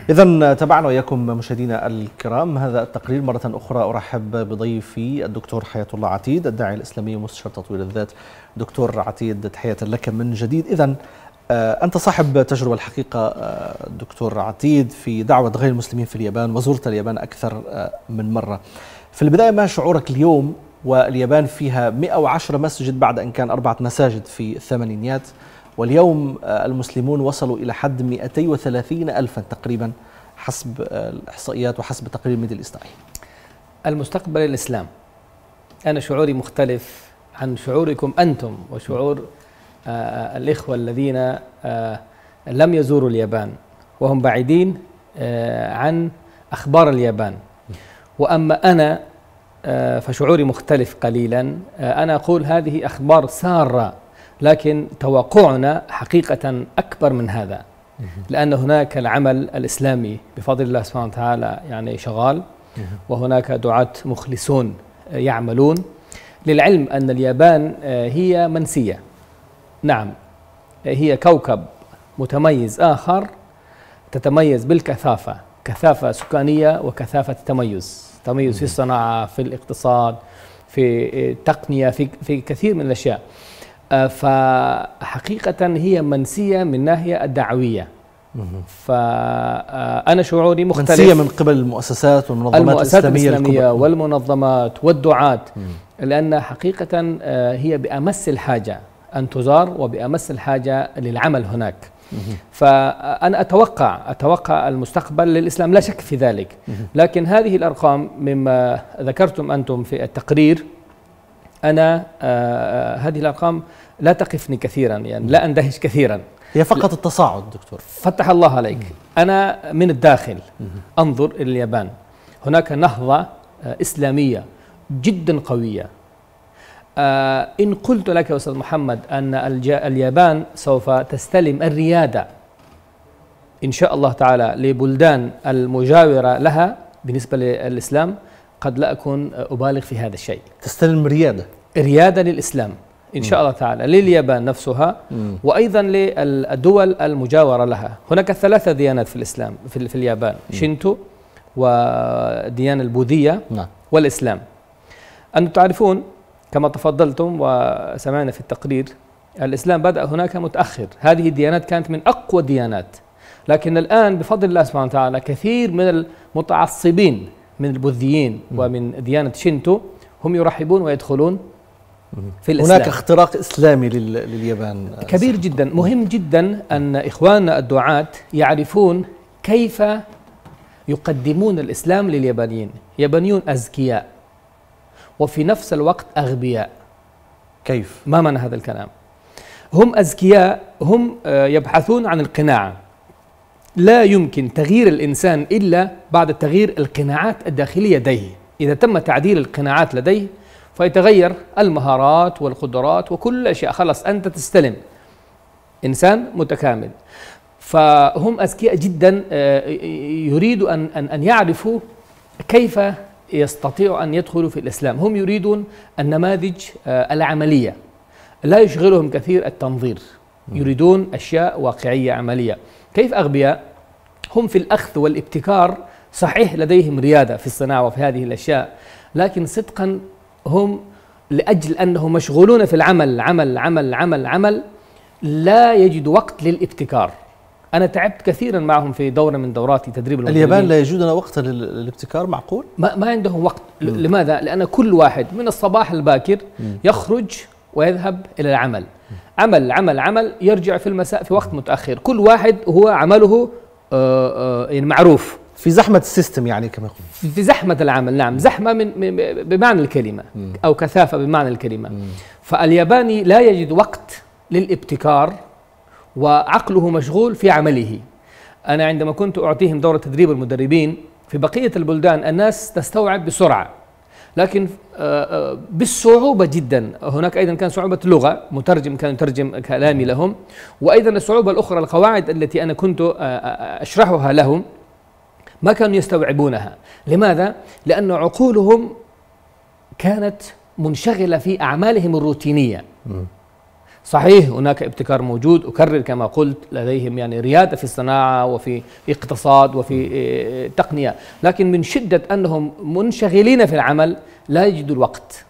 إذن تابعنا وإياكم مشاهدينا الكرام هذا التقرير مرة أخرى. أرحب بضيفي الدكتور حياة الله عتيد، الداعية الإسلامي ومستشار تطوير الذات. دكتور عتيد، تحية لك من جديد. إذن أنت صاحب تجربة الحقيقة دكتور عتيد في دعوة غير المسلمين في اليابان، وزرت اليابان أكثر من مرة. في البداية ما شعورك اليوم واليابان فيها 110 مسجد بعد أن كان 4 مساجد في الثمانينيات، واليوم المسلمون وصلوا إلى حد 230 ألفا تقريبا حسب الإحصائيات وحسب تقرير ميدل إيست آي. المستقبل الإسلام. أنا شعوري مختلف عن شعوركم أنتم وشعور الإخوة الذين لم يزوروا اليابان وهم بعيدين عن أخبار اليابان. وأما أنا فشعوري مختلف قليلا. أنا أقول هذه أخبار سارة، لكن توقعنا حقيقة أكبر من هذا، لأن هناك العمل الإسلامي بفضل الله سبحانه وتعالى يعني شغال، وهناك دعاة مخلصون يعملون. للعلم أن اليابان هي منسية، نعم هي كوكب متميز آخر، تتميز بالكثافة، كثافة سكانية وكثافة تميز في الصناعة، في الاقتصاد، في التقنية، في كثير من الأشياء. فحقيقة هي منسية من ناحية الدعوية. فأنا شعوري مختلف، منسية من قبل المؤسسات والمنظمات الإسلامية والمنظمات والدعاة، لأن حقيقة هي بأمس الحاجة أن تزار وبأمس الحاجة للعمل هناك. فأنا أتوقع المستقبل للإسلام لا شك في ذلك، لكن هذه الأرقام مما ذكرتم أنتم في التقرير، أنا هذه الأرقام لا تقفني كثيرا، يعني لا أندهش كثيرا، هي فقط التصاعد. دكتور فتح الله عليك. أنا من الداخل أنظر إلى اليابان، هناك نهضة إسلامية جدا قوية. إن قلت لك يا أستاذ محمد أن اليابان سوف تستلم الريادة إن شاء الله تعالى لبلدان المجاورة لها بالنسبة للإسلام، قد لا أكون أبالغ في هذا الشيء. تستلم ريادة للإسلام إن شاء الله تعالى، لليابان نفسها وأيضا للدول المجاورة لها. هناك 3 ديانات في الإسلام في اليابان، شينتو والديانة البوذية والإسلام. أنتم تعرفون كما تفضلتم وسمعنا في التقرير، الإسلام بدأ هناك متأخر، هذه الديانات كانت من أقوى الديانات، لكن الآن بفضل الله سبحانه وتعالى كثير من المتعصبين من البوذيين ومن ديانة شينتو هم يرحبون ويدخلون في الإسلام. هناك اختراق إسلامي لليابان كبير جدا. مهم جدا أن إخواننا الدعاة يعرفون كيف يقدمون الإسلام لليابانيين. يابانيون أذكياء وفي نفس الوقت أغبياء. كيف؟ ما معنى هذا الكلام؟ هم أذكياء، هم يبحثون عن القناعة. لا يمكن تغيير الإنسان إلا بعد تغيير القناعات الداخلية لديه. إذا تم تعديل القناعات لديه فيتغير المهارات والقدرات وكل أشياء، خلاص أنت تستلم إنسان متكامل. فهم أذكياء جدا، يريدوا أن يعرفوا كيف يستطيعوا أن يدخلوا في الإسلام. هم يريدون النماذج العملية، لا يشغلهم كثير التنظير، يريدون أشياء واقعية عملية. كيف أغبياء؟ هم في الأخذ والابتكار، صحيح لديهم ريادة في الصناعة وفي هذه الأشياء، لكن صدقا هم لأجل أنهم مشغولون في العمل عمل عمل عمل عمل لا يجد وقت للابتكار. أنا تعبت كثيرا معهم في دورة من دورات تدريب المدربين. اليابان لا يجدون وقت للابتكار؟ معقول؟ ما عندهم وقت. لماذا؟ لأن كل واحد من الصباح الباكر يخرج ويذهب إلى العمل، عمل عمل عمل، يرجع في المساء في وقت متأخر. كل واحد هو عمله معروف في زحمة السيستم، يعني كما يقول في زحمة العمل. نعم، زحمة بمعنى الكلمة أو كثافة بمعنى الكلمة. فالياباني لا يجد وقت للابتكار وعقله مشغول في عمله. أنا عندما كنت أعطيهم دورة تدريب المدربين في بقية البلدان الناس تستوعب بسرعة، لكن بالصعوبة جدا. هناك أيضا كان صعوبة لغة، مترجم كان يترجم كلامي لهم، وأيضا الصعوبة الأخرى القواعد التي أنا كنت أشرحها لهم ما كانوا يستوعبونها. لماذا؟ لأن عقولهم كانت منشغلة في أعمالهم الروتينية. صحيح هناك ابتكار موجود، أكرر كما قلت لديهم يعني ريادة في الصناعة وفي اقتصاد وفي تقنية، لكن من شدة أنهم منشغلين في العمل لا يجدوا الوقت.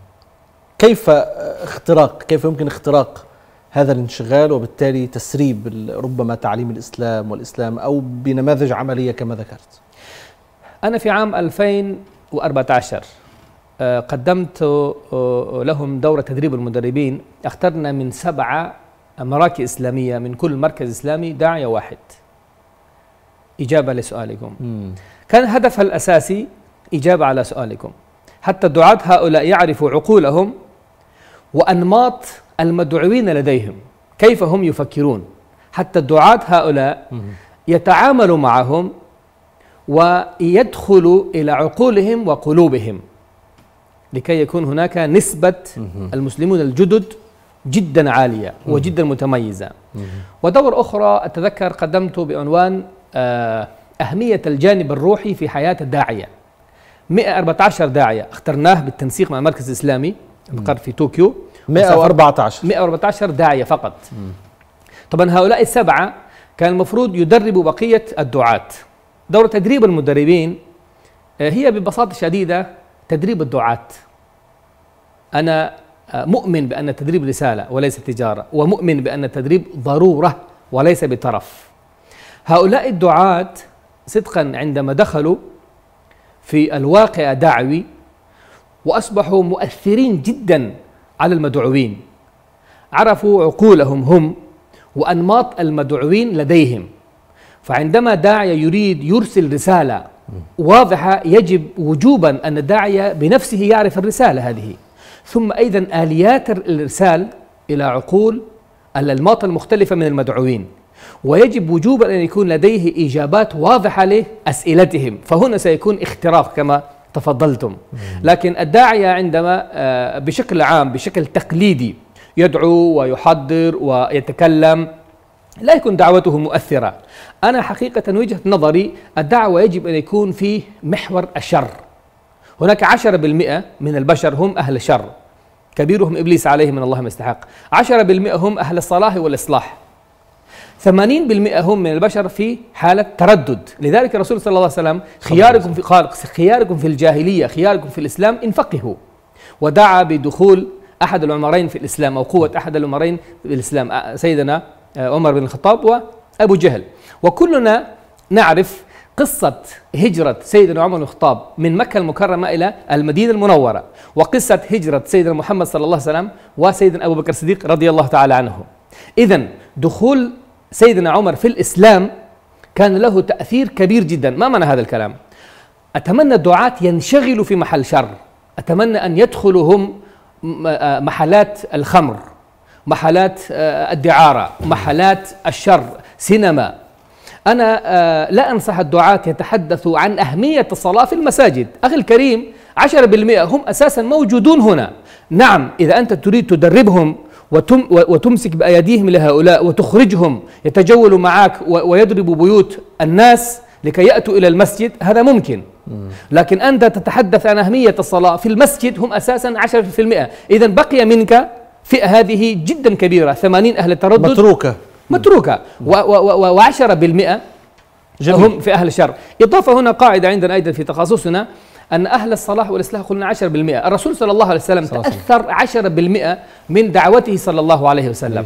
كيف يمكن اختراق هذا الانشغال وبالتالي تسريب ربما تعليم الإسلام والإسلام أو بنماذج عملية كما ذكرت؟ أنا في عام 2014 قدمت لهم دورة تدريب المدربين، اخترنا من 7 مراكز إسلامية من كل مركز إسلامي داعية واحد. إجابة لسؤالكم، كان هدفها الأساسي إجابة على سؤالكم، حتى الدعاة هؤلاء يعرفوا عقولهم وأنماط المدعوين لديهم، كيف هم يفكرون، حتى الدعاة هؤلاء يتعاملوا معهم ويدخلوا إلى عقولهم وقلوبهم لكي يكون هناك نسبة المسلمون الجدد جدا عالية وجدا متميزة. ودورة أخرى أتذكر قدمت بعنوان أهمية الجانب الروحي في حياة الداعية. 114 داعية اخترناه بالتنسيق مع المركز الإسلامي المقر في طوكيو. 114 داعية فقط. طبعا هؤلاء ال7 كان المفروض يدربوا بقية الدعاة. دورة تدريب المدربين هي ببساطة شديدة تدريب الدعاة. أنا مؤمن بأن التدريب رسالة وليس تجارة، ومؤمن بأن التدريب ضرورة وليس بطرف. هؤلاء الدعاة صدقا عندما دخلوا في الواقع الدعوي وأصبحوا مؤثرين جدا على المدعوين، عرفوا عقولهم هم وأنماط المدعوين لديهم. فعندما داعية يريد يرسل رسالة واضحة يجب وجوبا أن الداعية بنفسه يعرف الرسالة هذه، ثم أيضا آليات الإرسال إلى عقول الأنماط المختلفة من المدعوين، ويجب وجوبا أن يكون لديه إجابات واضحة لأسئلتهم، فهنا سيكون اختراق كما تفضلتم. لكن الداعية عندما بشكل عام بشكل تقليدي يدعو ويحضر ويتكلم لا يكون دعوته مؤثرة. أنا حقيقة وجهة نظري الدعوة يجب أن يكون في محور الشر. هناك 10% من البشر هم أهل الشر، كبيرهم إبليس عليه من الله ما يستحق. 10% هم أهل الصلاح والإصلاح. 80% هم من البشر في حالة تردد. لذلك الرسول صلى الله عليه وسلم خياركم في الجاهلية خياركم في الإسلام إن فقهوا، ودعا بدخول أحد العمرين في الإسلام أو قوة أحد العمرين في الإسلام، سيدنا عمر بن الخطاب وأبو جهل. وكلنا نعرف قصة هجرة سيدنا عمر بن الخطاب من مكة المكرمة إلى المدينة المنورة، وقصة هجرة سيدنا محمد صلى الله عليه وسلم وسيدنا أبو بكر الصديق رضي الله تعالى عنه. إذن دخول سيدنا عمر في الإسلام كان له تأثير كبير جدا. ما معنى هذا الكلام؟ أتمنى الدعاة ينشغلوا في محل شر، أتمنى أن يدخلوا هم محلات الخمر، محلات الدعارة، محلات الشر، سينما. أنا لا أنصح الدعاة يتحدثوا عن أهمية الصلاة في المساجد. أخي الكريم 10% هم أساسا موجودون هنا. نعم إذا أنت تريد تدربهم وتمسك بأيديهم لهؤلاء وتخرجهم يتجولوا معك ويضربوا بيوت الناس لكي يأتوا إلى المسجد، هذا ممكن. لكن أنت تتحدث عن أهمية الصلاة في المسجد، هم أساسا 10%. إذن بقي منك فئة هذه جدا كبيرة، 80 أهل التردد متروكة و10% هم في أهل الشر. إضافة هنا قاعدة عندنا أيضا في تخصصنا أن أهل الصلاح والإصلاح قلنا 10%. الرسول صلى الله عليه وسلم تأثر 10% من دعوته صلى الله عليه وسلم،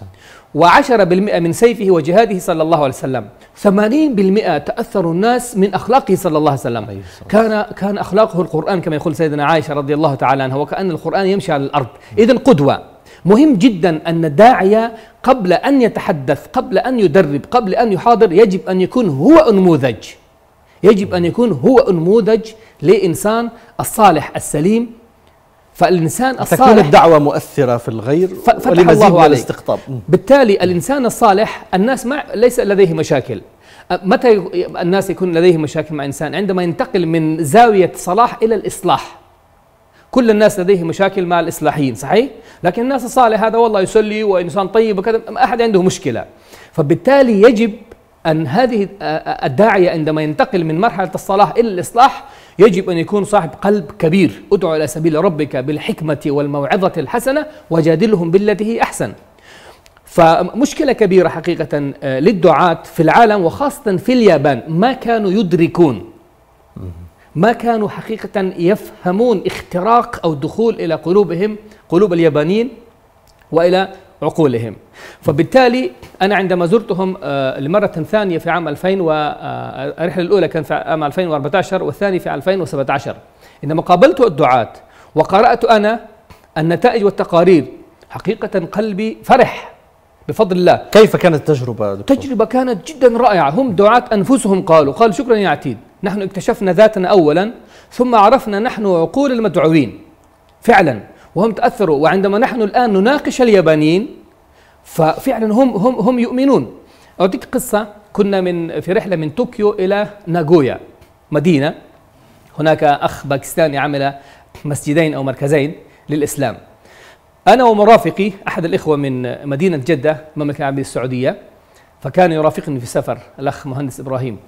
و10% من سيفه وجهاده صلى الله عليه وسلم. 80% تأثر الناس من أخلاقه صلى الله عليه وسلم. كان أخلاقه القرآن كما يقول سيدنا عائشة رضي الله تعالى عنها، وكأن القرآن يمشي على الأرض. إذن قدوة. مهم جدا أن الداعية قبل أن يتحدث، قبل أن يدرب، قبل أن يحاضر، يجب أن يكون هو نموذج، يجب أن يكون هو نموذج لإنسان الصالح السليم. فالإنسان الصالح تكون الدعوة مؤثرة في الغير ولمزيد من الاستقطاب. بالتالي الإنسان الصالح الناس ليس لديه مشاكل. متى الناس يكون لديه مشاكل مع إنسان؟ عندما ينتقل من زاوية صلاح إلى الإصلاح. كل الناس لديه مشاكل مع الإصلاحيين، صحيح؟ لكن الناس الصالح هذا والله يصلي وإنسان طيب وكذا، ما أحد عنده مشكلة. فبالتالي يجب أن هذه الداعية عندما ينتقل من مرحلة الصلاح إلى الإصلاح يجب أن يكون صاحب قلب كبير. ادعو إلى سبيل ربك بالحكمة والموعظة الحسنة وجادلهم بالتي هي أحسن. فمشكلة كبيرة حقيقة للدعاة في العالم وخاصة في اليابان، ما كانوا يدركون، ما كانوا حقيقة يفهمون اختراق أو الدخول إلى قلوبهم، قلوب اليابانيين وإلى عقولهم. فبالتالي أنا عندما زرتهم لمرة ثانية في عام 2000 الرحلة الأولى كان في عام 2014 والثانية في 2017، عندما قابلت الدعاة وقرأت أنا النتائج والتقارير حقيقة قلبي فرح بفضل الله. كيف كانت التجربة دكتور؟ التجربة كانت جدا رائعة. هم دعاة أنفسهم قالوا شكرا يا عتيد، نحن اكتشفنا ذاتنا أولا ثم عرفنا نحن عقول المدعوين فعلا، وهم تأثروا. وعندما نحن الآن نناقش اليابانيين ففعلا هم يؤمنون. أعطيك قصة، كنا في رحلة من طوكيو إلى ناغويا مدينة، هناك أخ باكستاني عمل مسجدين أو مركزين للإسلام. أنا ومرافقي أحد الإخوة من مدينة جدة المملكة العربية السعودية، فكان يرافقني في سفر الأخ مهندس إبراهيم،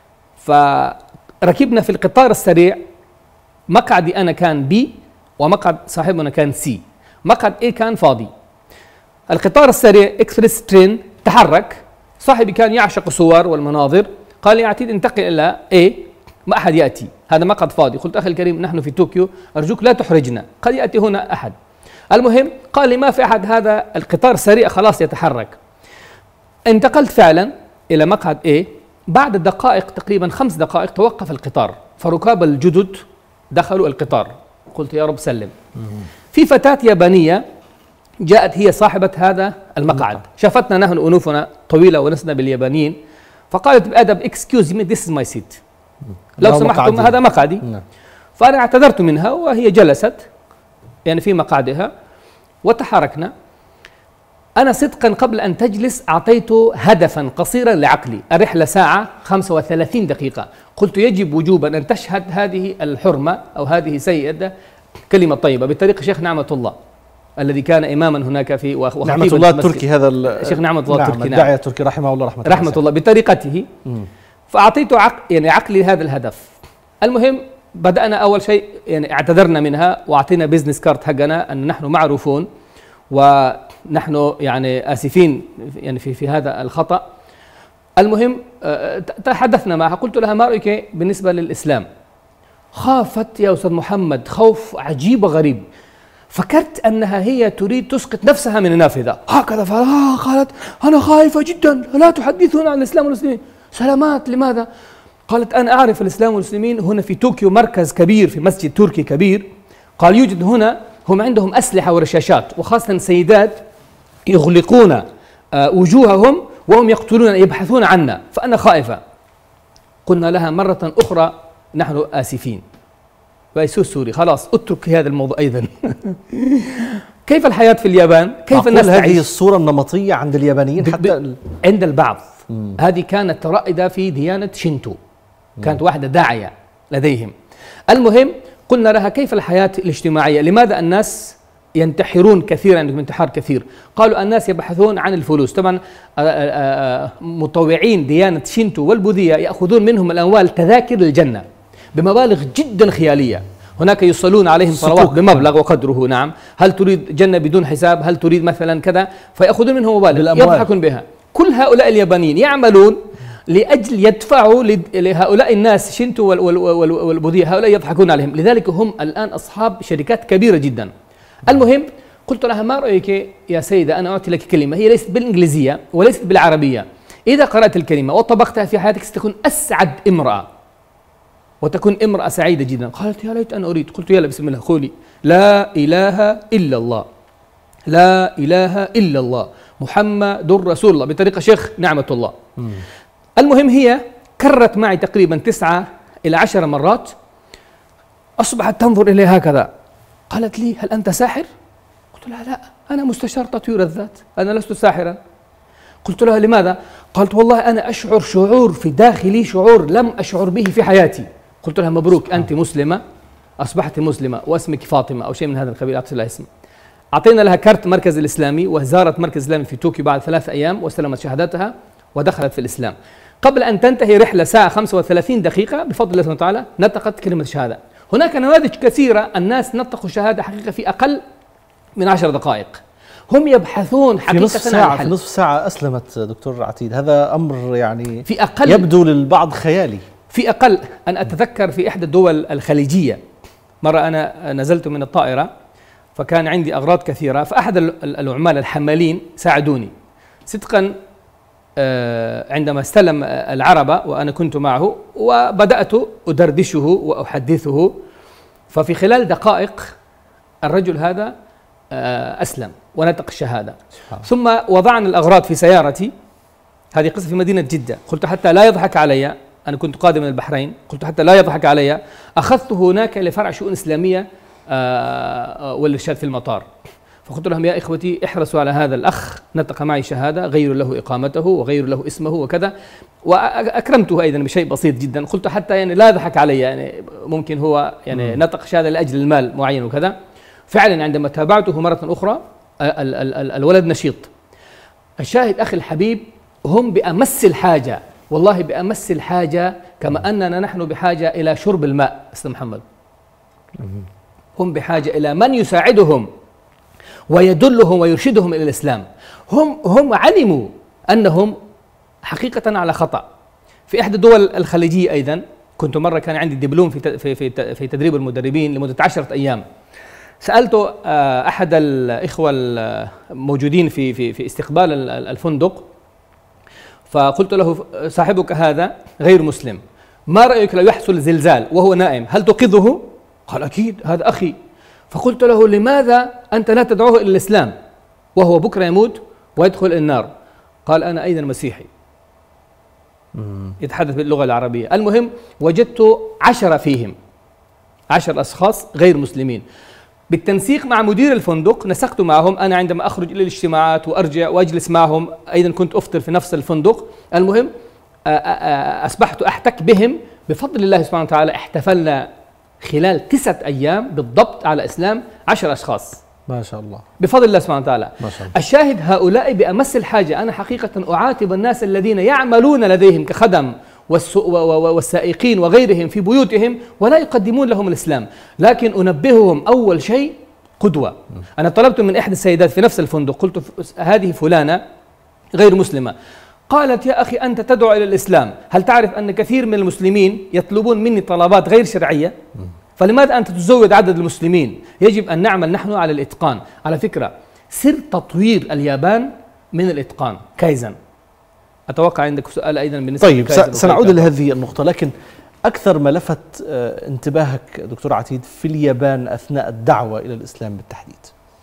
فركبنا في القطار السريع. مقعدي أنا كان بي ومقعد صاحبنا كان سي. مقعد A كان فاضي. القطار السريع إكسبريس ترين تحرك، صاحبي كان يعشق الصور والمناظر، قال لي عتيد انتقل إلى A، ما أحد يأتي، هذا مقعد فاضي. قلت أخي الكريم نحن في طوكيو، أرجوك لا تحرجنا، قد يأتي هنا أحد. المهم قال لي ما في أحد، هذا القطار سريع خلاص يتحرك. انتقلت فعلا إلى مقعد A. بعد دقائق تقريبا 5 دقائق توقف القطار، فركاب الجدد دخلوا القطار. قلت يا رب سلم. في فتاة يابانية جاءت، هي صاحبة هذا المقعد، شافتنا نحن أنوفنا طويلة ونسنا باليابانيين، فقالت بأدب excuse me this is my seat، لو سمحتم هذا مقعدي. فأنا اعتذرت منها وهي جلست يعني في مقعدها وتحركنا. أنا صدقا قبل أن تجلس أعطيته هدفا قصيرا لعقلي، الرحلة ساعة 35 دقيقة، قلت يجب وجوبا أن تشهد هذه الحرمة أو هذه سيدة كلمة طيبة بطريقة شيخ نعمة الله الذي كان إماما هناك في نعمة الله التركي، هذا الشيخ نعمة الله التركي، الداعية التركي رحمه الله رحمة الله بطريقته. فأعطيته يعني عقلي هذا الهدف. المهم بدأنا أول شيء يعني اعتذرنا منها وأعطينا بيزنس كارت حقنا أن نحن معروفون ونحن يعني آسفين يعني في هذا الخطأ. المهم تحدثنا معها، قلت لها ما رأيك بالنسبة للإسلام؟ خافت يا أستاذ محمد خوف عجيب غريب، فكرت أنها هي تريد تسقط نفسها من النافذة هكذا، قالت أنا خائفة جدا، لا تحدثون عن الإسلام والمسلمين. سلامات، لماذا؟ قالت أنا أعرف الإسلام والمسلمين هنا في طوكيو مركز كبير في مسجد تركي كبير، قال يوجد هنا، هم عندهم أسلحة ورشاشات وخاصة سيدات يغلقون وجوههم وهم يقتلون يبحثون عنا، فأنا خائفة. قلنا لها مرة أخرى نحن آسفين، ويسوس سوري خلاص اترك هذا الموضوع أيضا. كيف الحياة في اليابان؟ كيف الناس تعيش؟ هذه الصورة النمطية عند اليابانيين حتى عند البعض. هذه كانت رائدة في ديانة شينتو، كانت واحدة داعية لديهم. المهم قلنا لها كيف الحياة الاجتماعية؟ لماذا الناس ينتحرون كثيرا؟ عندهم انتحار كثير. قالوا الناس يبحثون عن الفلوس. طبعا مطوعين ديانة شينتو والبوذية يأخذون منهم الأموال تذاكر للجنة بمبالغ جدا خيالية. هناك يصلون عليهم صلوات بمبلغ وقدره، نعم، هل تريد جنة بدون حساب؟ هل تريد مثلا كذا؟ فيأخذون منهم مبالغ يضحكون بها. كل هؤلاء اليابانيين يعملون لأجل يدفعوا لهؤلاء الناس شينتو والبوذية، هؤلاء يضحكون عليهم، لذلك هم الآن أصحاب شركات كبيرة جدا. المهم قلت لها ما رأيك يا سيدة، أنا أعطي لك كلمة هي ليست بالإنجليزية وليست بالعربية، إذا قرأت الكلمة وطبقتها في حياتك ستكون أسعد امرأة وتكون امرأة سعيدة جدا. قالت يا ليت أنا أريد. قلت يلا بسم الله قولي لا إله إلا الله، لا إله إلا الله، محمد رسول الله، بطريقة شيخ نعمة الله. المهم هي كررت معي تقريبا 9 إلى 10 مرات، أصبحت تنظر إلي هكذا. قالت لي هل أنت ساحر؟ قلت لها لا، أنا مستشار تطوير الذات، أنا لست ساحرا. قلت لها لماذا؟ قالت والله أنا أشعر شعور في داخلي، شعور لم أشعر به في حياتي. قلت لها مبروك، أنت مسلمة، أصبحت مسلمة واسمك فاطمة أو شيء من هذا القبيل، أعطي لها اسم. أعطينا لها كارت مركز الإسلامي، وزارت مركز الإسلامي في طوكيو بعد 3 أيام واستلمت شهادتها ودخلت في الإسلام. قبل أن تنتهي رحلة ساعة 35 دقيقة بفضل الله سبحانه وتعالى نطقت كلمة الشهادة. هناك نماذج كثيرة الناس نطقوا الشهادة حقيقة في أقل من 10 دقائق. هم يبحثون حقيقة في نصف ساعة أسلمت دكتور عتيد. هذا أمر يعني في أقل يبدو للبعض خيالي. في أقل أن أتذكر في إحدى الدول الخليجية مرة أنا نزلت من الطائرة فكان عندي أغراض كثيرة، فأحد العمال الحمالين ساعدوني صدقا عندما استلم العربة وأنا كنت معه وبدأت أدردشه وأحدثه، ففي خلال دقائق الرجل هذا أسلم ونطق الشهادة. ثم وضعنا الأغراض في سيارتي، هذه قصة في مدينة جدة، قلت حتى لا يضحك علي، أنا كنت قادم من البحرين، قلت حتى لا يضحك علي أخذته هناك لفرع شؤون إسلامية والإرشاد في المطار، فقلت لهم يا إخوتي احرصوا على هذا الأخ نطق معي شهادة، غيروا له إقامته وغيروا له اسمه وكذا، وأكرمته أيضا بشيء بسيط جدا، قلت حتى يعني لا يضحك علي، يعني ممكن هو يعني نطق شهادة لأجل المال معين وكذا. فعلا عندما تابعته مرة أخرى الولد نشيط. الشاهد أخي الحبيب، هم بأمس الحاجة، والله بأمس الحاجة كما أننا نحن بحاجة إلى شرب الماء. أستاذ محمد، هم بحاجة إلى من يساعدهم ويدلهم ويرشدهم إلى الإسلام. هم علموا أنهم حقيقة على خطأ. في إحدى الدول الخليجية أيضا كنت مرة كان عندي دبلوم في تدريب المدربين لمدة 10 أيام. سألت أحد الإخوة الموجودين في استقبال الفندق، فقلت له صاحبك هذا غير مسلم، ما رأيك لو يحصل زلزال وهو نائم هل تنقذه؟ قال أكيد هذا أخي. فقلت له لماذا أنت لا تدعوه إلى الإسلام وهو بكرة يموت ويدخل النار؟ قال أنا أيضا مسيحي، يتحدث باللغة العربية. المهم وجدت 10 فيهم، 10 أشخاص غير مسلمين. بالتنسيق مع مدير الفندق نسقت معهم، أنا عندما أخرج إلى الاجتماعات وأرجع وأجلس معهم، أيضا كنت أفطر في نفس الفندق. المهم أصبحت أحتك بهم بفضل الله سبحانه وتعالى. احتفلنا خلال 9 أيام بالضبط على إسلام 10 أشخاص ما شاء الله بفضل الله سبحانه وتعالى. ما شاء الله. الشاهد هؤلاء بأمس الحاجة. أنا حقيقة أعاتب الناس الذين يعملون لديهم كخدم والسائقين وغيرهم في بيوتهم ولا يقدمون لهم الإسلام، لكن أنبههم أول شيء قدوة. أنا طلبت من إحدى السيدات في نفس الفندق، قلت هذه فلانة غير مسلمة، قالت يا أخي أنت تدعو إلى الإسلام، هل تعرف أن كثير من المسلمين يطلبون مني طلبات غير شرعية؟ فلماذا أنت تزود عدد المسلمين؟ يجب أن نعمل نحن على الإتقان. على فكرة سر تطوير اليابان من الإتقان كايزن. أتوقع عندك سؤال أيضا بالنسبة طيب سنعود لهذه النقطة، لكن أكثر ما لفت انتباهك دكتور عتيد في اليابان أثناء الدعوة إلى الإسلام بالتحديد؟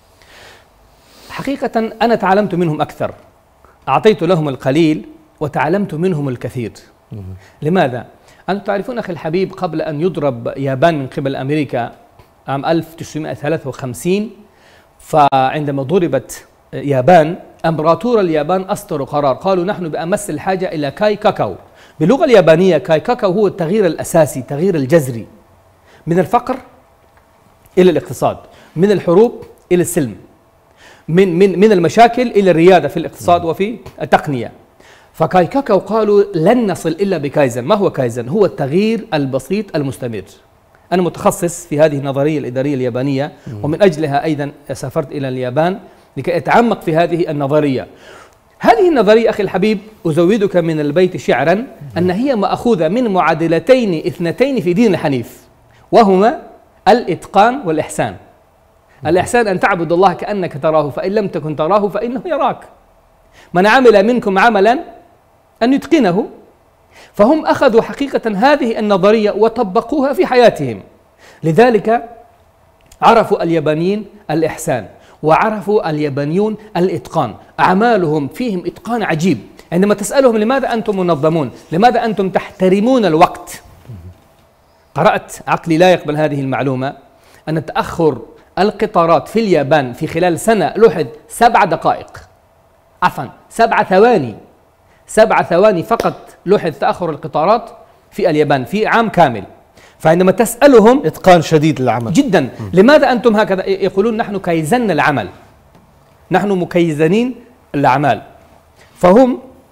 حقيقة أنا تعلمت منهم أكثر، أعطيت لهم القليل وتعلمت منهم الكثير. لماذا؟ أنتم تعرفون أخي الحبيب، قبل أن يضرب يابان من قبل أمريكا عام 1953، فعندما ضربت يابان أمبراطور اليابان أصدروا قرار، قالوا نحن بأمس الحاجة إلى كاي كاكاو. باللغة اليابانية كاي كاكاو هو التغيير الأساسي، التغيير الجذري، من الفقر إلى الاقتصاد، من الحروب إلى السلم، من المشاكل إلى الريادة في الاقتصاد وفي التقنية. فكاي كاكاو قالوا لن نصل إلا بكايزن. ما هو كايزن؟ هو التغيير البسيط المستمر. أنا متخصص في هذه النظرية الإدارية اليابانية، ومن أجلها أيضا سافرت إلى اليابان لكي أتعمق في هذه النظرية. هذه النظرية أخي الحبيب أزودك من البيت شعرا أن هي مأخوذة من معادلتين اثنتين في دين الحنيف، وهما الإتقان والإحسان. الإحسان أن تعبد الله كأنك تراه، فإن لم تكن تراه فإنه يراك. من عمل منكم عملا أن يتقنه. فهم أخذوا حقيقة هذه النظرية وطبقوها في حياتهم. لذلك عرفوا اليابانيين الإحسان، وعرفوا اليابانيون الإتقان. أعمالهم فيهم إتقان عجيب. عندما تسألهم لماذا أنتم منظمون؟ لماذا أنتم تحترمون الوقت؟ قرأت، عقلي لا يقبل هذه المعلومة، أن تأخر القطارات في اليابان في خلال سنة لوحظ 7 دقائق، عفوا 7 ثواني، 7 ثواني فقط لوحظ تأخر القطارات في اليابان في عام كامل. فعندما تسألهم إتقان شديد للعمل جدا، لماذا أنتم هكذا؟ يقولون نحن كيزن العمل، نحن مكيزنين الأعمال. فهم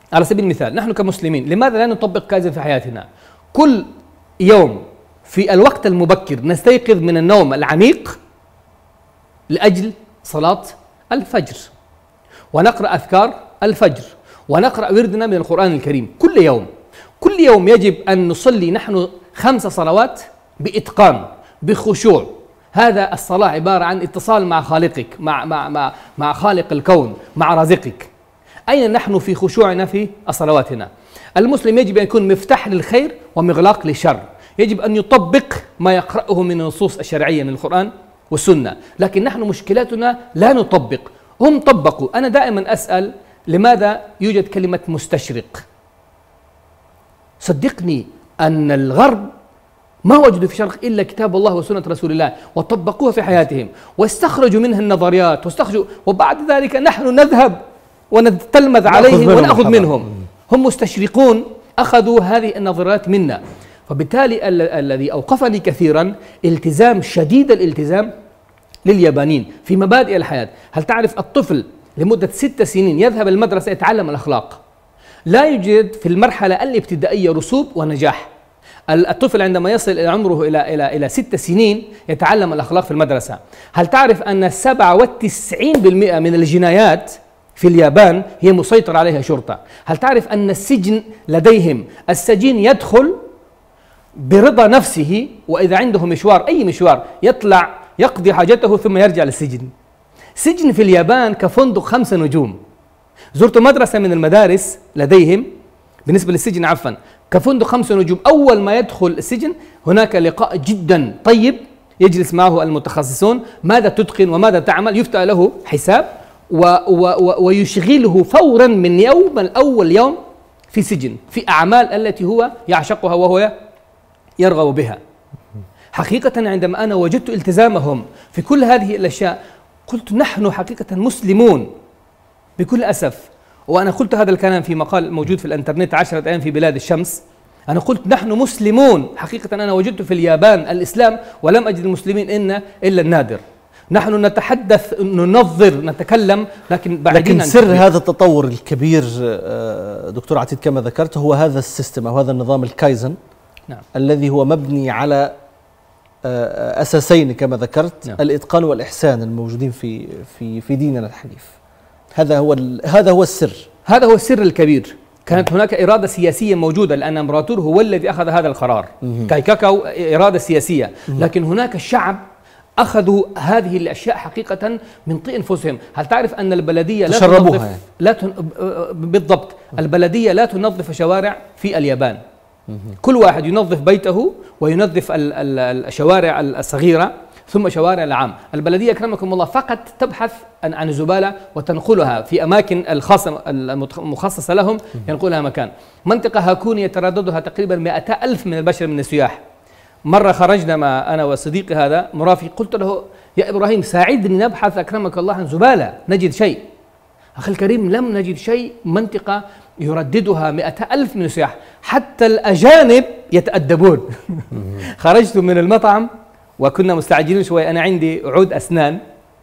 على سبيل المثال نحن كمسلمين لماذا لا نطبق كايزن في حياتنا؟ كل يوم في الوقت المبكر نستيقظ من النوم العميق لأجل صلاة الفجر، ونقرأ أذكار الفجر، ونقرأ وردنا من القرآن الكريم كل يوم. كل يوم يجب أن نصلي نحن 5 صلوات بإتقان بخشوع. هذا الصلاة عبارة عن اتصال مع خالقك، مع خالق الكون، مع رازقك. أين نحن في خشوعنا في صلواتنا؟ المسلم يجب أن يكون مفتاح للخير ومغلاق للشر، يجب أن يطبق ما يقرأه من النصوص الشرعية من القرآن والسنة، لكن نحن مشكلتنا لا نطبق. هم طبقوا. أنا دائما أسأل لماذا يوجد كلمة مستشرق؟ صدقني أن الغرب ما وجدوا في الشرق إلا كتاب الله وسنة رسول الله وطبقوها في حياتهم واستخرجوا منها النظريات وبعد ذلك نحن نذهب ونتلمذ عليهم ونأخذ منهم. هم مستشرقون أخذوا هذه النظريات منا. فبالتالي الذي أوقفني كثيرا التزام شديد الالتزام لليابانيين في مبادئ الحياة. هل تعرف الطفل لمدة 6 سنين يذهب المدرسة يتعلم الأخلاق؟ لا يوجد في المرحلة الابتدائية رسوب ونجاح. الطفل عندما يصل إلى عمره إلى 6 سنين يتعلم الأخلاق في المدرسة. هل تعرف أن 97% من الجنايات في اليابان هي مسيطر عليها شرطة؟ هل تعرف أن السجن لديهم السجين يدخل برضا نفسه، وإذا عنده مشوار أي مشوار يطلع يقضي حاجته ثم يرجع للسجن. سجن في اليابان كفندق 5 نجوم. زرت مدرسة من المدارس لديهم بالنسبة للسجن عفوا كفندق 5 نجوم. أول ما يدخل السجن هناك لقاء جدا طيب يجلس معه المتخصصون، ماذا تتقن وماذا تعمل، يفتح له حساب ويشغله فورا من يوم الأول يوم في سجن في أعمال التي هو يعشقها وهو يرغب بها. حقيقة عندما أنا وجدت التزامهم في كل هذه الأشياء قلت نحن حقيقة مسلمون بكل أسف. وأنا قلت هذا الكلام في مقال موجود في الإنترنت 10 أيام في بلاد الشمس. أنا قلت نحن مسلمون. حقيقة أنا وجدت في اليابان الإسلام ولم أجد المسلمين إلا النادر. نحن نتحدث ننظر نتكلم لكن سر هذا التطور الكبير دكتور عتيد كما ذكرت هو هذا السيستم أو هذا النظام الكايزن. نعم. الذي هو مبني على أساسين كما ذكرت. نعم. الإتقان والإحسان الموجودين في ديننا الحنيف. هذا هو السر. هذا هو السر الكبير. كانت هناك إرادة سياسية موجودة لأن إمبراطور هو الذي أخذ هذا القرار. كايكاكاو إرادة سياسية، لكن هناك الشعب أخذوا هذه الأشياء حقيقة من طين أنفسهم. هل تعرف أن البلدية لا تنظف بالضبط البلدية لا تنظف شوارع في اليابان. كل واحد ينظف بيته وينظف الشوارع الصغيرة ثم شوارع العام. البلدية أكرمكم الله فقط تبحث عن الزبالة وتنقلها في أماكن الخاصة المخصصة لهم، ينقلها مكان. منطقة هاكوني يترددها تقريبا 200,000 من البشر من السياح. مرة خرجنا مع أنا وصديقي هذا مرافق، قلت له يا إبراهيم ساعدني نبحث أكرمك الله عن زبالة نجد شيء. أخي الكريم لم نجد شيء. منطقة يرددها 200,000 من السياح، حتى الأجانب يتأدبون. خرجت من المطعم وكنا مستعجلين شوي. أنا عندي عود أسنان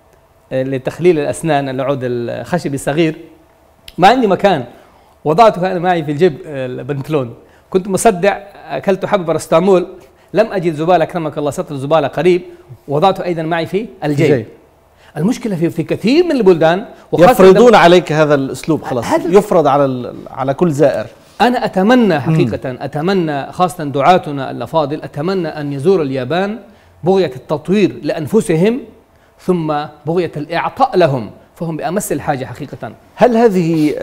لتخليل الأسنان، العود الخشبي الصغير، ما عندي مكان، وضعته أنا معي في الجيب البنطلون. كنت مصدع، أكلت حبة بارستامول، لم أجد زبالة أكرمك الله، سطر الزبالة قريب، وضعته أيضا معي في الجيب. المشكلة في كثير من البلدان يفرضون عليك هذا الأسلوب، خلاص يفرض على كل زائر. أنا أتمنى حقيقة أتمنى خاصة دعاتنا الأفاضل، أتمنى أن يزور اليابان بغية التطوير لأنفسهم ثم بغية الإعطاء لهم، فهم بأمس الحاجة حقيقة. هل هذه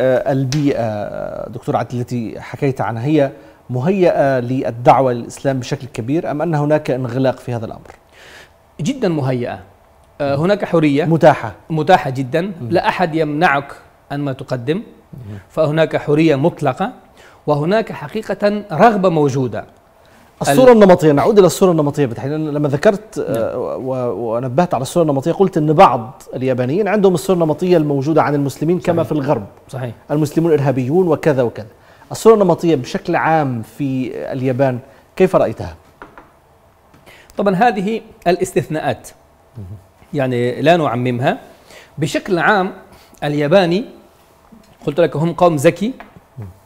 البيئة دكتور عتيد التي حكيت عنها هي مهيئة للدعوة للإسلام بشكل كبير أم أن هناك انغلاق في هذا الأمر؟ جدا مهيئة. هناك حرية متاحة جدا. لا أحد يمنعك أن ما تقدم، فهناك حرية مطلقة، وهناك حقيقة رغبة موجودة. الصورة النمطية، نعود إلى الصورة النمطية بالتحديد. لما ذكرت ونبهت على الصورة النمطية قلت أن بعض اليابانيين عندهم الصورة النمطية الموجودة عن المسلمين كما في الغرب. صحيح. المسلمون إرهابيون وكذا وكذا. الصورة النمطية بشكل عام في اليابان كيف رأيتها؟ طبعا هذه الاستثناءات يعني لا نعممها. بشكل عام الياباني قلت لك هم قوم ذكي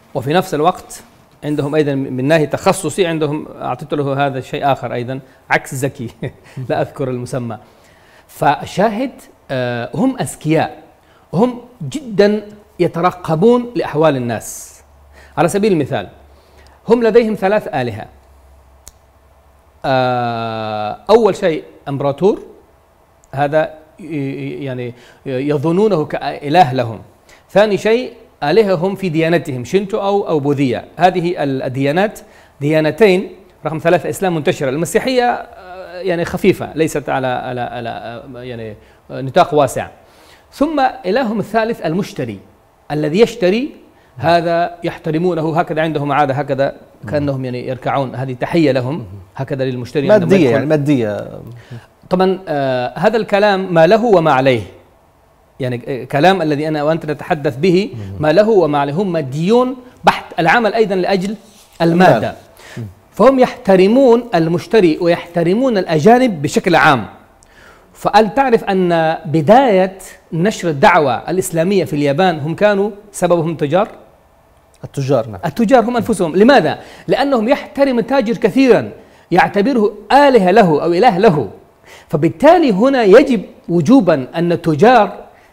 وفي نفس الوقت عندهم أيضا من ناحية تخصصي عندهم أعطيت له هذا الشيء آخر أيضا عكس ذكي لا أذكر المسمى. فشاهد هم أذكياء، هم جدا يترقبون لأحوال الناس. على سبيل المثال هم لديهم 3 آلهة. أول شيء إمبراطور، هذا يعني يظنونه كإله لهم. ثاني شيء آلههم في ديانتهم شينتو أو بوذية. هذه الديانات ديانتين. رقم 3 إسلام منتشرة. المسيحية يعني خفيفة ليست على يعني نطاق واسع. ثم إلههم الثالث المشتري، الذي يشتري، هذا يحترمونه، هكذا عندهم عادة، هكذا كأنهم يعني يركعون، هذه تحية لهم هكذا للمشتري. مادية يعني مادية. طبعا هذا الكلام ما له وما عليه، يعني كلام الذي أنا وأنت نتحدث به ما له وما عليه. هم ماديون بحت، العمل أيضا لأجل المادة. فهم يحترمون المشتري ويحترمون الأجانب بشكل عام. فهل تعرف أن بداية نشر الدعوة الإسلامية في اليابان هم كانوا سببهم تجار؟ التجار، نعم. التجار هم أنفسهم. لماذا؟ لأنهم يحترم التاجر كثيرا، يعتبره آلهة له أو إله له. فبالتالي هنا يجب وجوبا أن التجار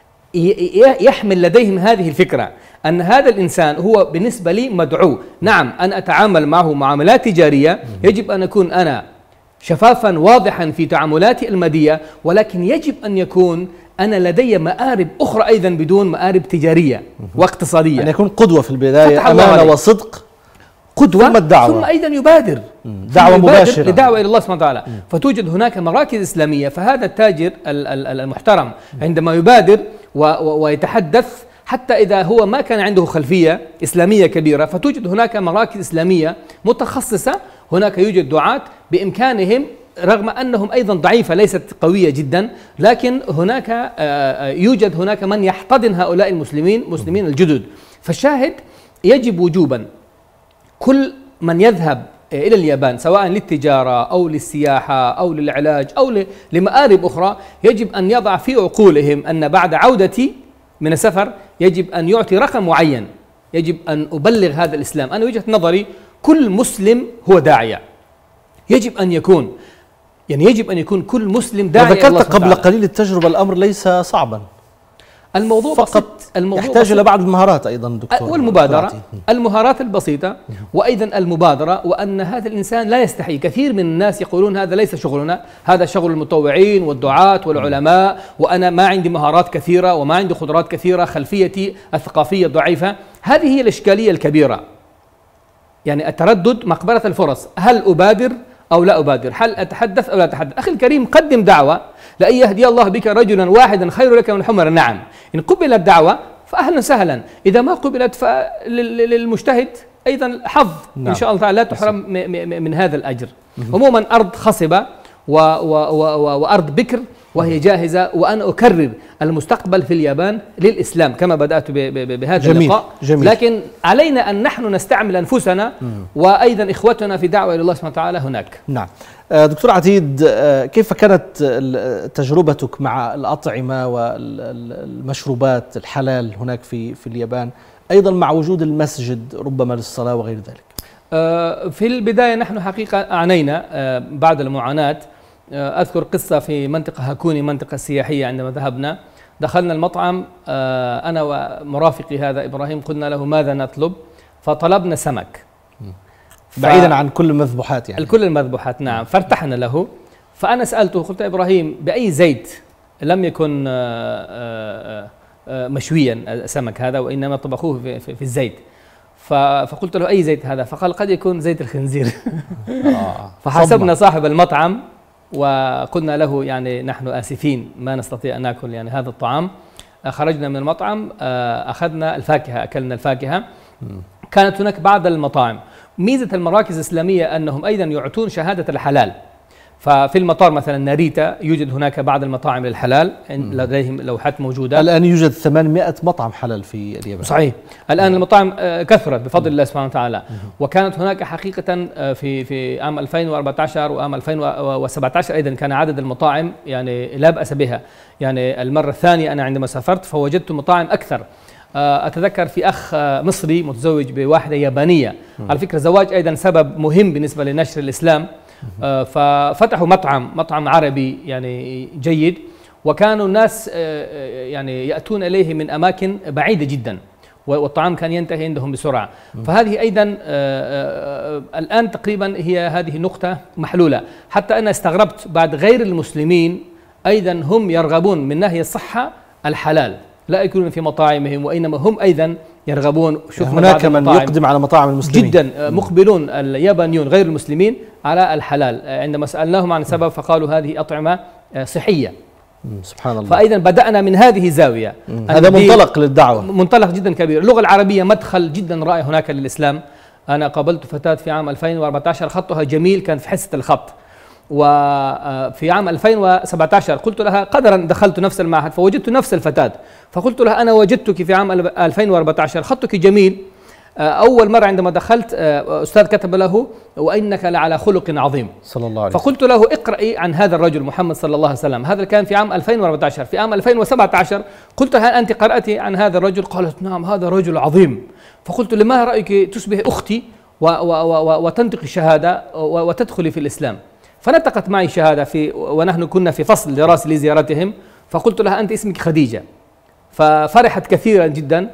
يحمل لديهم هذه الفكرة أن هذا الإنسان هو بالنسبة لي مدعو. نعم أنا أتعامل معه معاملات تجارية، يجب أن أكون أنا شفافا واضحا في تعاملاتي المادية، ولكن يجب أن يكون أنا لدي مآرب أخرى أيضا بدون مآرب تجارية واقتصادية. أن يكون قدوة في البداية، أمانة وصدق، قدوة، ثم الدعوة، ثم أيضا يبادر دعوة مباشرة لدعوة إلى الله سبحانه وتعالى. فتوجد هناك مراكز إسلامية. فهذا التاجر المحترم عندما يبادر ويتحدث، حتى إذا هو ما كان عنده خلفية إسلامية كبيرة، فتوجد هناك مراكز إسلامية متخصصة. هناك يوجد دعاة بإمكانهم، رغم أنهم أيضا ضعيفة ليست قوية جدا، لكن هناك يوجد هناك من يحتضن هؤلاء المسلمين الجدد. فالشاهد يجب وجوبا كل من يذهب إلى اليابان سواء للتجارة أو للسياحة أو للعلاج أو لمآرب أخرى، يجب أن يضع في عقولهم أن بعد عودتي من السفر يجب أن يعطي رقم معين، يجب أن أبلغ هذا الإسلام. أنا وجهة نظري كل مسلم هو داعية، يجب أن يكون كل مسلم داعية. وذكرت قبل قليل التجربة، الأمر ليس صعبا، الموضوع فقط يحتاج إلى بعض المهارات أيضا دكتور، والمبادرة، المهارات البسيطة وأيضا المبادرة، وأن هذا الإنسان لا يستحي. كثير من الناس يقولون هذا ليس شغلنا، هذا شغل المتطوعين والدعاة والعلماء، وأنا ما عندي مهارات كثيرة وما عندي قدرات كثيرة، خلفيتي الثقافية ضعيفة. هذه هي الإشكالية الكبيرة، يعني التردد، مقبرة الفرص. هل أبادر أو لا أبادر؟ هل أتحدث أو لا أتحدث؟ أخي الكريم، قدم دعوة لأن يهدي الله بك رجلا واحدا خير لك من حمر النعم. إن قبلت الدعوة فأهلا سهلا، إذا ما قبلت فللمجتهد أيضا حظ. نعم. إن شاء الله تعالى لا تحرم من هذا الأجر. عموما أرض خصبة وأرض بكر وهي جاهزة، وأنا أكرر المستقبل في اليابان للإسلام كما بدأت بهذا اللقاء. جميل. لكن علينا أن نحن نستعمل أنفسنا وأيضا إخوتنا في دعوة إلى الله سبحانه وتعالى هناك. نعم. دكتور عتيد، كيف كانت تجربتك مع الأطعمة والمشروبات الحلال هناك في اليابان، أيضا مع وجود المسجد ربما للصلاة وغير ذلك؟ في البداية نحن حقيقة عانينا بعد المعاناة. أذكر قصة في منطقة هاكوني، منطقة سياحية. عندما ذهبنا دخلنا المطعم، أنا ومرافقي هذا إبراهيم، قلنا له ماذا نطلب؟ فطلبنا سمك بعيدا عن كل المذبوحات، يعني كل المذبوحات. نعم. فارتحنا له. فأنا سألته، قلت إبراهيم بأي زيت؟ لم يكن مشويا السمك هذا، وإنما طبخوه في الزيت. فقلت له أي زيت هذا؟ فقال قد يكون زيت الخنزير. فحاسبنا صاحب المطعم وقلنا له يعني نحن آسفين ما نستطيع أن نأكل يعني هذا الطعام. خرجنا من المطعم، أخذنا الفاكهة، أكلنا الفاكهة. كانت هناك بعض المطاعم، ميزة المراكز الإسلامية أنهم أيضا يعطون شهادة الحلال. ففي المطار مثلا ناريتا يوجد هناك بعض المطاعم للحلال، لديهم لوحات موجودة. الآن يوجد 800 مطعم حلال في اليابان. صحيح. الآن المطاعم كثرت بفضل الله سبحانه وتعالى. وكانت هناك حقيقة في عام 2014 وعام 2017 أيضا كان عدد المطاعم يعني لا بأس بها. يعني المرة الثانية أنا عندما سافرت فوجدت مطاعم أكثر. أتذكر في أخ مصري متزوج بواحدة يابانية. على فكرة زواج أيضا سبب مهم بالنسبة لنشر الإسلام. ففتحوا مطعم عربي يعني جيد، وكانوا الناس يعني يأتون إليه من أماكن بعيدة جدا، والطعام كان ينتهي عندهم بسرعة. فهذه أيضا الآن تقريبا هي هذه النقطة محلولة، حتى أنا استغربت بعد غير المسلمين أيضا هم يرغبون من ناحية الصحة الحلال، لا يكونون في مطاعمهم، وإنما هم أيضا يرغبون. هناك من يقدم على مطاعم المسلمين جدا، مقبلون اليابانيون غير المسلمين على الحلال. عندما سألناهم عن السبب فقالوا هذه أطعمة صحية. سبحان الله. فأيضا بدأنا من هذه الزاوية. هذا منطلق للدعوة، منطلق جدا كبير. اللغة العربية مدخل جدا رائع هناك للإسلام. أنا قابلت فتاة في عام 2014 خطها جميل، كان في حصة الخط. وفي عام 2017 قلت لها قدرا دخلت نفس المعهد فوجدت نفس الفتاة، فقلت لها أنا وجدتك في عام 2014 خطك جميل. أول مرة عندما دخلت أستاذ كتب له وإنك لعلى خلق عظيم صلى الله عليه وسلم. فقلت له اقرأي عن هذا الرجل محمد صلى الله عليه وسلم. هذا كان في عام 2014. في عام 2017 قلت هل أنت قرأتي عن هذا الرجل؟ قالت نعم هذا رجل عظيم. فقلت لما رأيك تصبح أختي وتنطق الشهادة وتدخلي في الإسلام؟ فنطقت معي شهادة ونحن كنا في فصل دراسي لزيارتهم. فقلت لها أنت اسمك خديجة، ففرحت كثيرا جدا.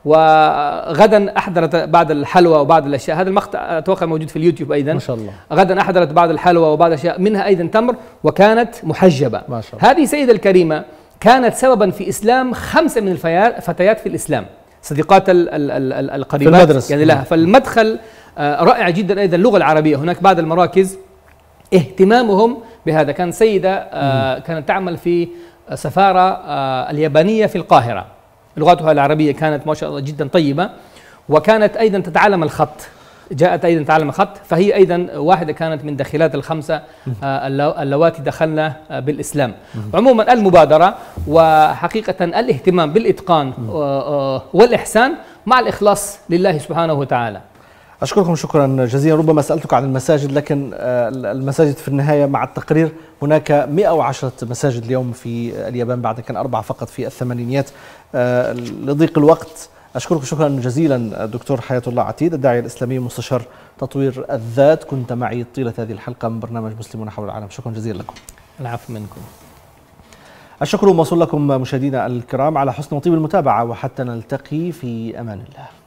وغدا أحضرت بعض الحلوى وبعض الأشياء، هذا المقطع أتوقع موجود في اليوتيوب أيضا ما شاء الله. غدا أحضرت بعض الحلوى وبعض الأشياء منها أيضا تمر، وكانت محجبة ما شاء الله. هذه سيدة الكريمة كانت سببا في إسلام 5 من الفتيات في الإسلام، صديقات القريبات في المدرسة يعني لها. فالمدخل رائع جدا. أيضا اللغة العربية هناك بعض المراكز اهتمامهم بهذا. كان سيدة كانت تعمل في سفارة اليابانية في القاهرة، لغتها العربية كانت ما شاء الله جدا طيبة، وكانت أيضا تتعلم الخط. جاءت أيضا تتعلم الخط، فهي أيضا واحدة كانت من داخلات ال5 اللواتي دخلنا بالإسلام. عموما المبادرة وحقيقة الاهتمام بالإتقان والإحسان مع الإخلاص لله سبحانه وتعالى. أشكركم شكرا جزيلا. ربما سألتك عن المساجد، لكن المساجد في النهاية مع التقرير هناك 110 مساجد اليوم في اليابان، بعد كان 4 فقط في الثمانينيات لضيق الوقت. أشكرك شكرا جزيلا دكتور حياة الله عتيد، الداعية الإسلامي مستشار تطوير الذات، كنت معي طيلة هذه الحلقة من برنامج مسلمون حول العالم. شكرا جزيلا لكم. العفو منكم. الشكر موصول لكم مشاهدينا الكرام على حسن وطيب المتابعة، وحتى نلتقي في أمان الله.